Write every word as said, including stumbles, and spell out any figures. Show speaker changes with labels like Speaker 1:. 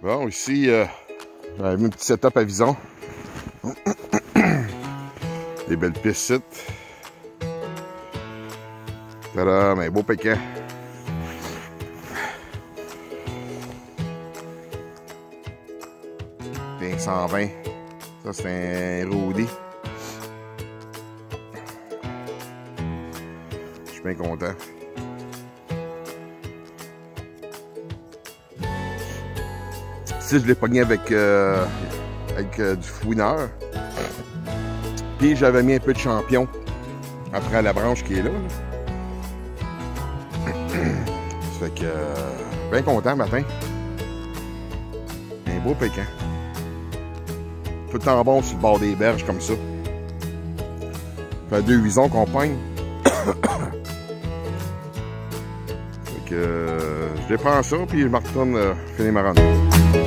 Speaker 1: Bon, ici, euh, j'avais mis un petit setup à Vison. Des belles pistes. Tada, mais beau pécan. C'est un cent vingt. Ça, c'est un Rudy. Je suis bien content. Ici, je l'ai pogné avec, euh, avec euh, du fouineur. Puis j'avais mis un peu de champion après la branche qui est là. là. Ça fait que euh, bien content matin. Un beau pécan. Tout le temps bon sur le bord des berges comme ça. Ça fait deux visons qu'on pogne. Fait que euh, je déprends ça puis je me retourne euh, finir ma randonnée.